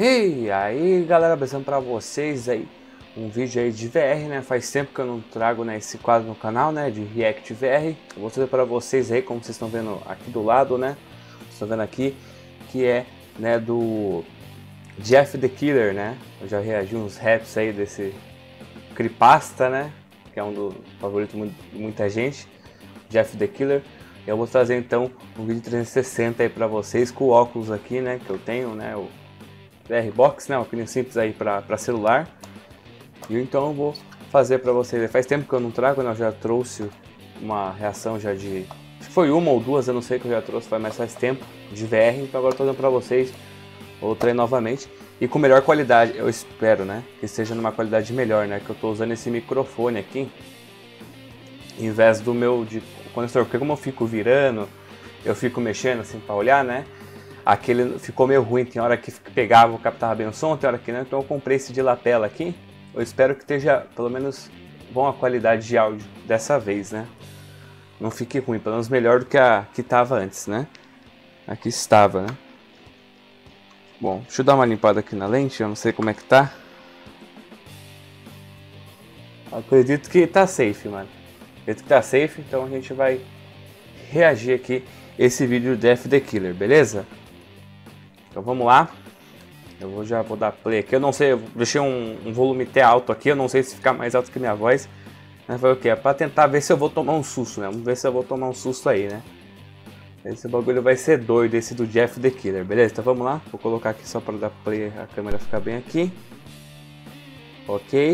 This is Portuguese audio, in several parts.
E aí galera, apresentando pra vocês aí um vídeo aí de VR, né? Faz tempo que eu não trago, né, esse quadro no canal, né, de React VR. Eu vou trazer para vocês aí, como vocês estão vendo aqui do lado, né? Vocês estão vendo aqui, que é, né, do Jeff the Killer, né? Eu já reagi uns raps aí desse creepypasta, né? Que é um dos favoritos de muita gente, Jeff the Killer. Eu vou trazer então um vídeo 360 aí para vocês com o óculos aqui, né, que eu tenho, né, o VR Box, né, uma coisa simples aí para celular. E então eu vou fazer para vocês. Faz tempo que eu não trago, né? Eu já trouxe uma reação já de, acho que foi uma ou duas, eu não sei, que eu já trouxe, mas faz tempo, de VR. Então agora eu tô dando para vocês outra aí novamente e com melhor qualidade. Eu espero, né, que esteja numa qualidade melhor, né, que eu tô usando esse microfone aqui em vez do meu de conector, porque como eu fico virando, eu fico mexendo assim para olhar, né? Aquele ficou meio ruim, tem hora que pegava, captava bem o som, tem hora que não, então eu comprei esse de lapela aqui. Eu espero que esteja pelo menos bom a qualidade de áudio dessa vez, né? Não fique ruim, pelo menos melhor do que a que estava antes, né? Aqui estava, né? Bom, deixa eu dar uma limpada aqui na lente, eu não sei como é que tá. Acredito que tá safe, mano. Acredito que tá safe, então a gente vai reagir aqui esse vídeo do Jeff the Killer, beleza? Então vamos lá. Já vou dar play aqui. Eu não sei, eu deixei um volume até alto aqui. Eu não sei se ficar mais alto que minha voz. Mas foi o que? É pra tentar ver se eu vou tomar um susto, né? Vamos ver se eu vou tomar um susto aí, né? Esse bagulho vai ser doido, esse do Jeff the Killer, beleza? Então vamos lá. Vou colocar aqui só para dar play, a câmera ficar bem aqui. Ok.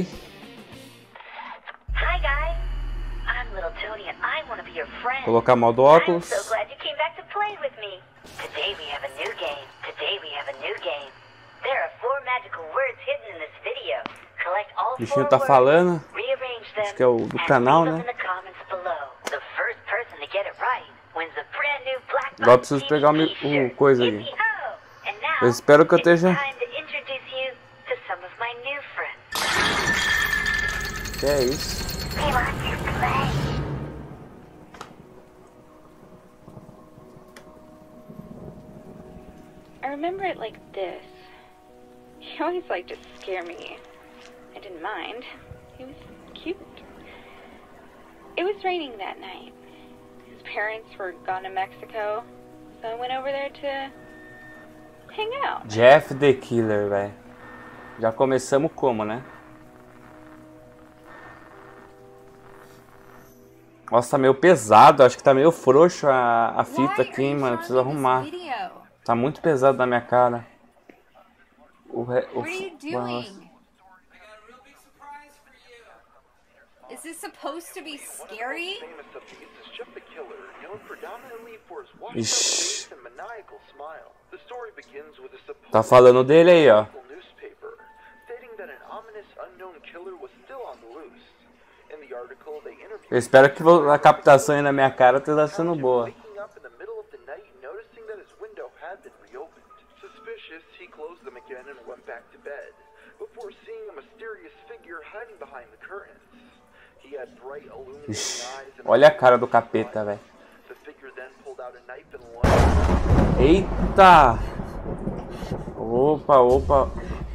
Hi guys, I'm Little Tony and I want to be your friend. Colocar modo I'm óculos. so glad you came back to play with me. Today we have a new game. There are 4 magical words hidden in this video. Collect all 4 O bichinho tá words, falando. rearrange them, Acho que é o do canal, né? in the comments below. The first person to get it right wins a brand new Black Box Agora preciso pegar t-shirt. o coisa aqui. Yippee-ho! And now, Eu espero que eu it's esteja. time to introduce you to some of my new friends. Que é isso? We want to play. I remember it like this. He always liked to scare me. I didn't mind. He was cute. It was raining that night. His parents were gone to Mexico, so I went over there to hang out. Jeff the Killer, velho. Já começamos como, né? Nossa, tá meio pesado. Acho que tá meio frouxo a fita aqui, hein, mano. Preciso arrumar. Tá muito pesado na minha cara. What are you doing? Is this supposed to be scary? Ixi. Tá falando dele aí, ó. Eu espero que a captação aí na minha cara esteja sendo boa. He closed them again and went back to bed before seeing a mysterious figure hiding behind the curtains. He had bright illuminating eyes and Olha a cara do capeta, velho. the figure then pulled out a knife and Eita! Opa, opa.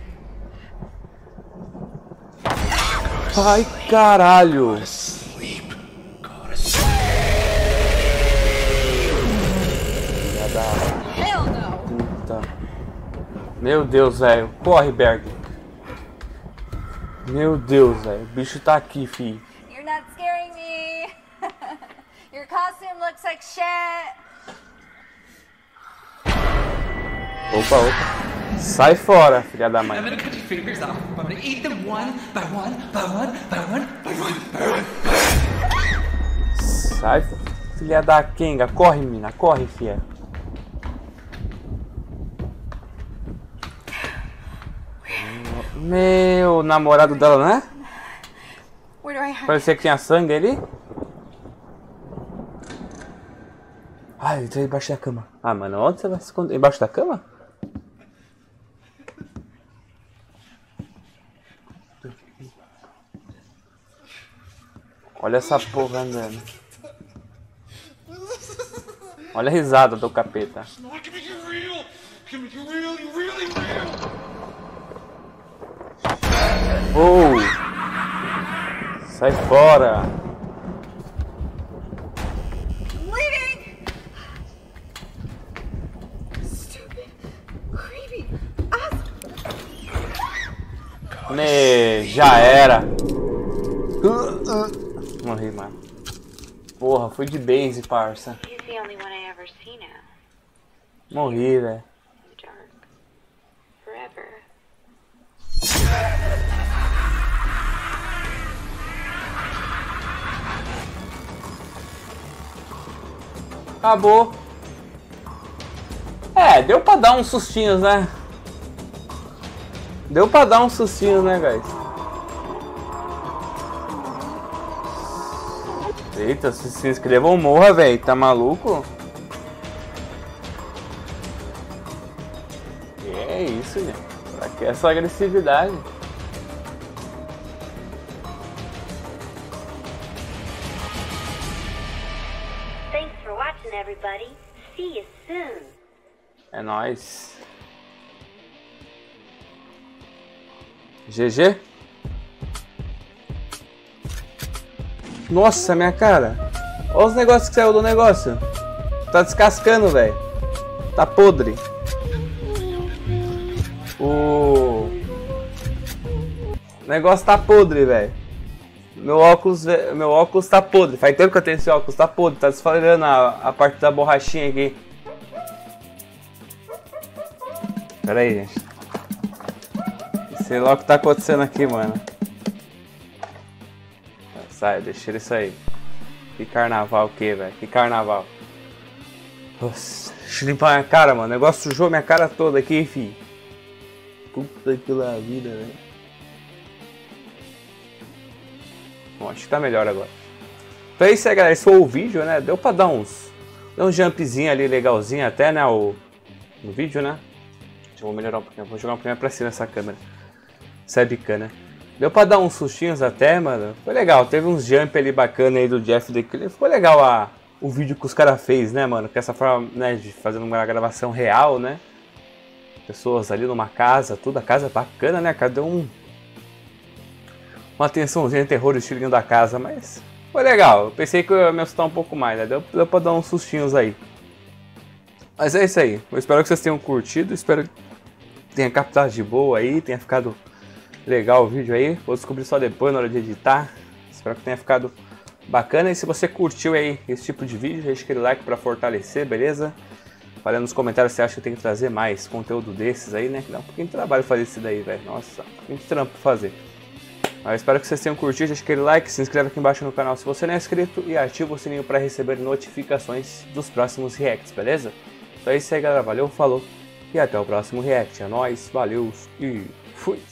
Ai, caralho. Filha da Hell no! puta. Meu Deus, velho. Corre, Berg. Meu Deus, velho. O bicho tá aqui, fi. You're not scaring me. Your costume looks like shit. Opa, opa. Sai fora, filha da mãe. I'm gonna cut your fingers off. I'm gonna eat them one by one, by one, by one, by one, by one. Sai, filha da Kenga. Corre, mina. Corre, filha. Meu namorado dela, né? Where do I hide? Parecia que tinha sangue ali. Ai, ele tá embaixo da cama. Ah, mano, onde você vai se esconder? Embaixo da cama? Olha essa porra andando. Olha a risada do capeta. Oh! Sai fora! Bleeding! Stupid, creepy ass. Já era! Morri, mano. Porra, foi de base, parça. He's the only one I ever see now. Morri, velho. In the dark. Forever. Acabou. É, deu pra dar uns sustinhos, né? Deu pra dar uns sustinhos, né, guys? Eita, se inscrevam, morra, velho. Tá maluco? Que é isso, gente? Pra que essa agressividade? Thanks for watching, everybody. See you soon. É nóis. GG? Nossa, minha cara. Olha os negócios que saiu do negócio. Tá descascando, velho. Tá podre. O negócio tá podre, velho. Meu óculos tá podre. Faz tempo que eu tenho esse óculos, tá podre. Tá desfalecendo a parte da borrachinha aqui. Pera aí, gente. Sei lá o que tá acontecendo aqui, mano. Sai, deixa ele sair. Que carnaval o que, velho? Que carnaval. Nossa, deixa eu limpar minha cara, mano. O negócio sujou minha cara toda aqui, fi. Puta que lá vida, velho. Bom, acho que tá melhor agora. Então é isso aí, galera. Esse foi o vídeo, né? Deu pra dar uns jumpzinho ali legalzinho até, né? No vídeo, né? Deixa eu melhorar um pouquinho. Vou jogar um pouquinho pra cima essa câmera. Essa webcam, né? Deu pra dar uns sustinhos até, mano. Foi legal. Teve uns jump ali bacana aí do Jeff The Killer. Ficou legal o vídeo que os caras fez, né, mano? Com essa forma, né, de fazer uma gravação real, né? Pessoas ali numa casa, tudo. A casa é bacana, né? Cadê uma atençãozinha terror, estilinho da casa, mas foi legal. Eu pensei que eu ia me assustar um pouco mais, né? Deu pra dar uns sustinhos aí. Mas é isso aí. Eu espero que vocês tenham curtido. Espero que tenha captado de boa aí, tenha ficado legal o vídeo aí. Vou descobrir só depois na hora de editar. Espero que tenha ficado bacana. E se você curtiu aí esse tipo de vídeo, deixa aquele like pra fortalecer, beleza? Fala nos comentários se você acha que eu tenho que trazer mais conteúdo desses aí, né? Que dá um pouquinho de trabalho fazer isso daí, velho. Nossa, um pouquinho de trampo pra fazer. Mas espero que vocês tenham curtido. Deixa aquele like, se inscreve aqui embaixo no canal se você não é inscrito e ativa o sininho para receber notificações dos próximos reacts, beleza? Então é isso aí, galera. Valeu, falou e até o próximo react. É nóis, valeu e fui!